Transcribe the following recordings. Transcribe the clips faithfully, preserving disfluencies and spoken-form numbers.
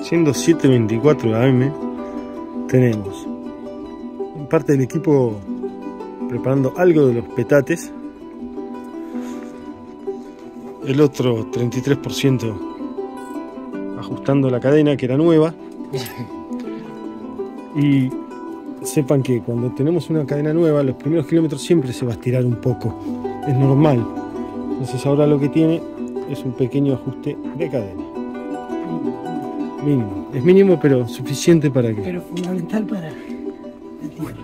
Siendo siete veinticuatro a eme, tenemos parte del equipo preparando algo de los petates, el otro treinta y tres por ciento ajustando la cadena que era nueva. Y sepan que cuando tenemos una cadena nueva, los primeros kilómetros siempre se va a estirar un poco, es normal. Entonces ahora lo que tiene es un pequeño ajuste de cadena. Mínimo, es mínimo pero suficiente para que... Pero fundamental para la tierra.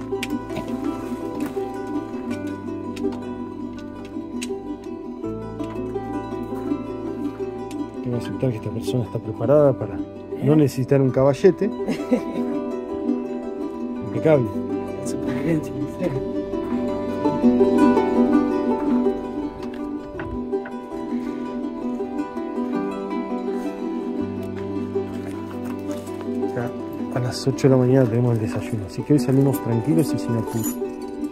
Tengo que aceptar que esta persona está preparada para no necesitar un caballete. Impecable. Supervivencia, extrema. A las ocho de la mañana tenemos el desayuno, así que hoy salimos tranquilos y sin apuro.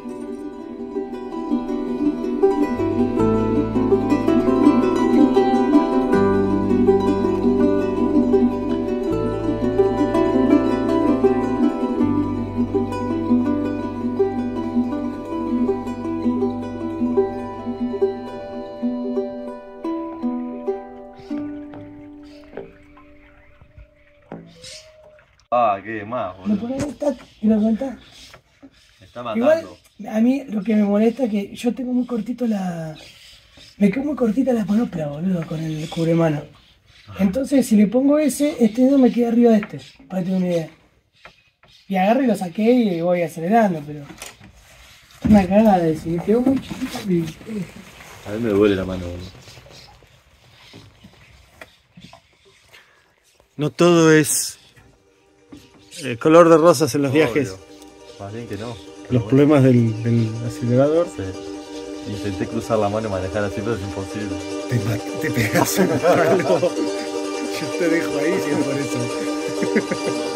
Ah, qué más, boludo. ¿Me pones esta y lo contás? Me está matando. Igual, a mí lo que me molesta es que yo tengo muy cortito la... Me quedo muy cortita la panopla, boludo, con el cubremano. Entonces, si le pongo ese, este dedo me queda arriba de este, para que tengan una idea. Y agarro y lo saqué y voy acelerando, pero... Es una cagada de si me quedó muy chiquito y... A mí me duele la mano, boludo. No todo es eh, color de rosas en los Obvio. viajes. Más bien que no. Los Bueno. problemas del, del acelerador. Sí. Intenté cruzar la mano y manejar así, pero es imposible. Te, ma- te pegas un palo. Yo te dejo ahí si es por eso.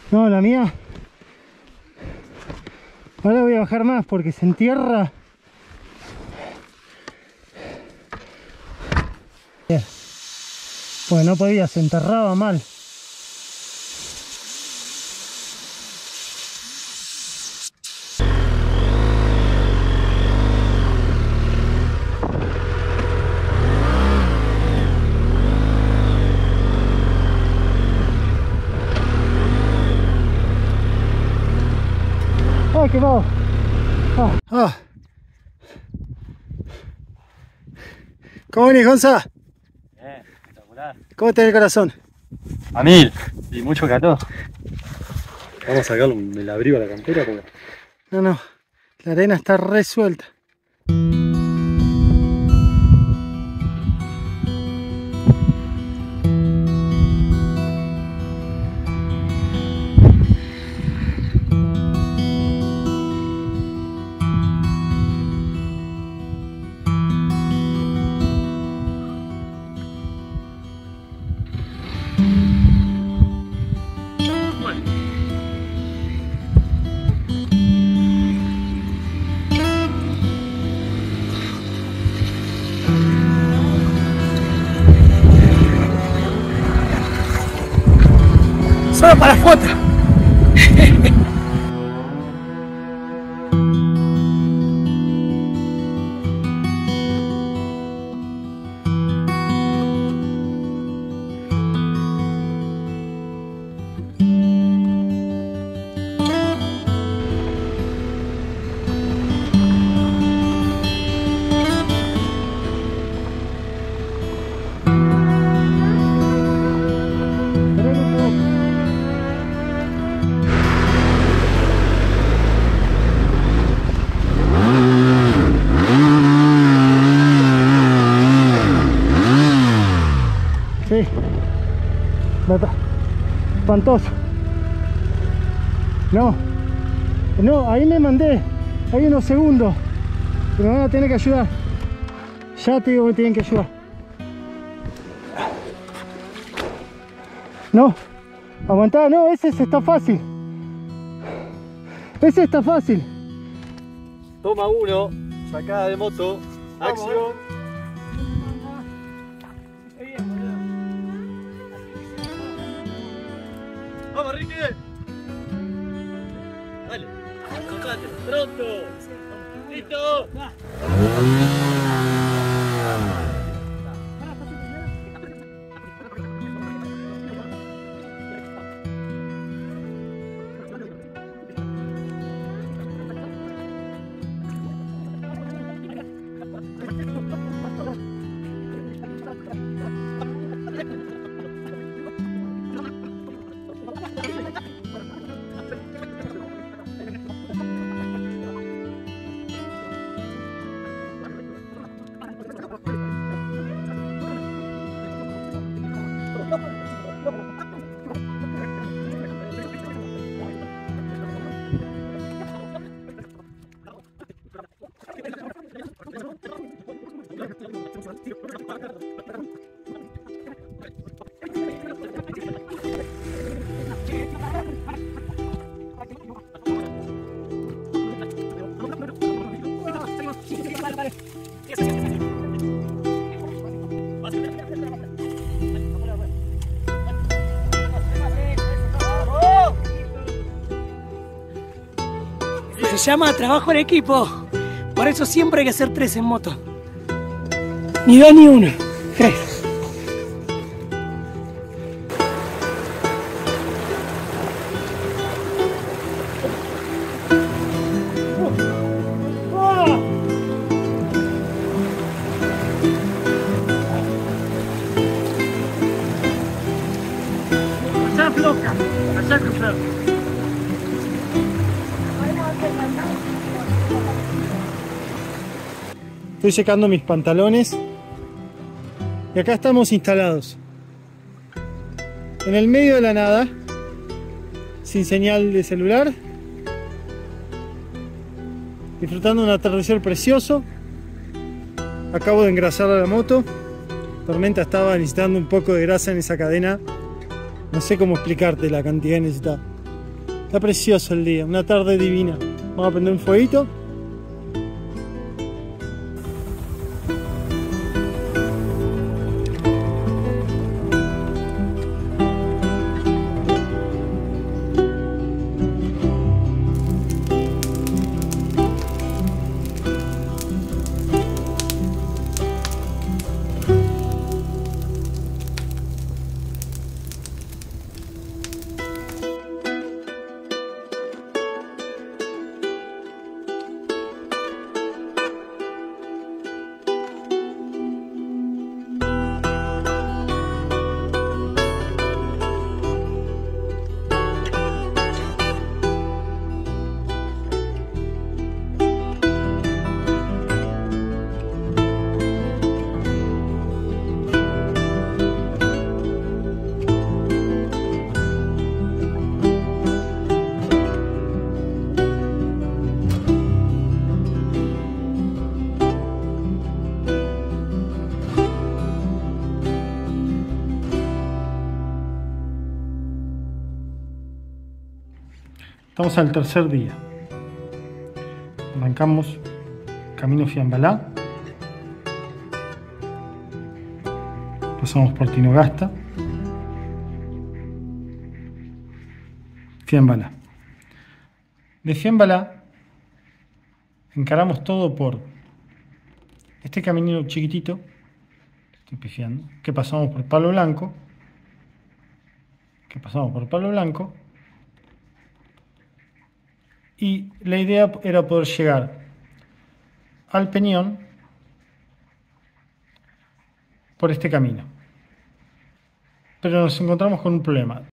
No, la mía. Ahora voy a bajar más porque se entierra. Bien. Pues no podía, se enterraba mal. ¡Ay, quemado! Ah. Ah. ¿Cómo venís, Gonza? Bien, espectacular. ¿Cómo está el corazón? A mil. Y mucho calor. Vamos a sacarlo, me la abrigo a la campera. Porque... No, no. La arena está resuelta. Solo para foto. Sí, espantoso. No, no, ahí me mandé, hay unos segundos, pero me van a tener que ayudar. Ya te digo que me tienen que ayudar. No, aguantá, no, ese está fácil. Ese está fácil. Toma uno, sacada de moto, acción. ¡Vamos, Ricky! Dale, soltate, pronto. ¡Listo! Se llama trabajo en equipo. Por eso siempre hay que hacer tres en moto. Ni dos ni uno. Tres. Allá floja, allá cruzado. Estoy secando mis pantalones y acá estamos instalados en el medio de la nada, sin señal de celular, disfrutando de un atardecer precioso. Acabo de engrasar a la moto. Tormenta estaba necesitando un poco de grasa en esa cadena. No sé cómo explicarte la cantidad que necesitaba. Está precioso el día, una tarde divina. Vamos a prender un fueguito. Estamos al tercer día. Arrancamos camino Fiambalá. Pasamos por Tinogasta. Fiambalá. De Fiambalá encaramos todo por este caminito chiquitito, estoy pifiando, que pasamos por Palo Blanco, que pasamos por Palo Blanco. Y la idea era poder llegar al Peñón por este camino. Pero nos encontramos con un problema.